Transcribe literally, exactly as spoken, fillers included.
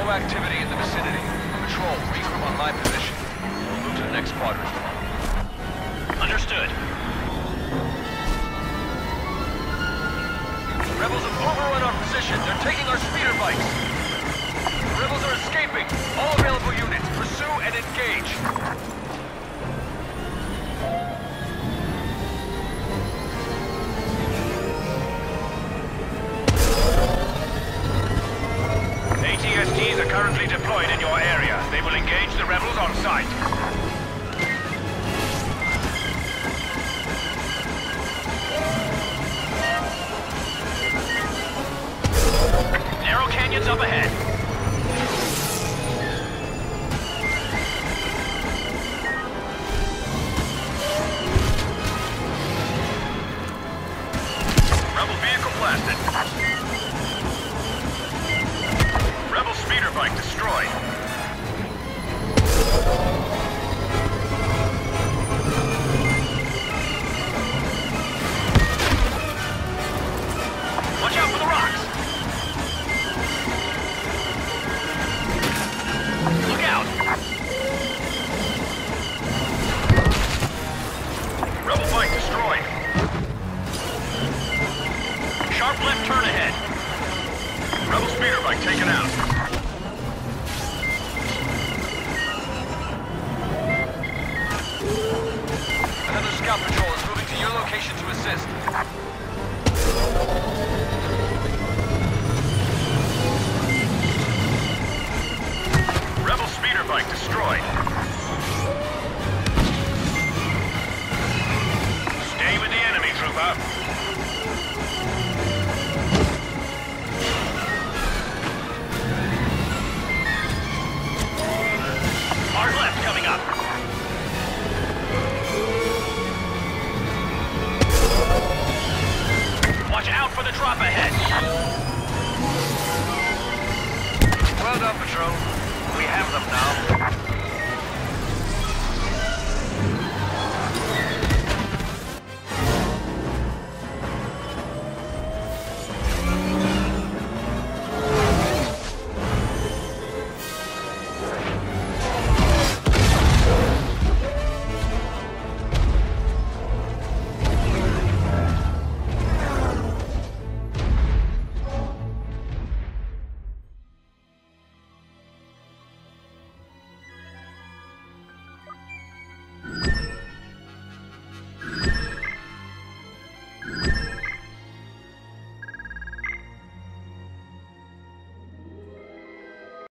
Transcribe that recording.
no activity in the vicinity. Patrol, regroup on my position. We'll move to the next quadrant. Understood. Rebels have overrun our position. They're taking our speeder bikes. The rebels are escaping. All available units, pursue and engage. A T S Ts are currently deployed in your area. They will engage the rebels on site. Narrow canyons up ahead. Rebel vehicle blasted. Rebel speeder bike destroyed. Watch out for the rocks. Look out. Rebel bike destroyed. Sharp left turn ahead. Rebel speeder bike taken out. Another scout patrol is moving to your location to assist. Rebel speeder bike destroyed. Stay with the enemy, trooper. Hard left coming up. Watch out for the drop ahead. Well done, patrol. We have them now.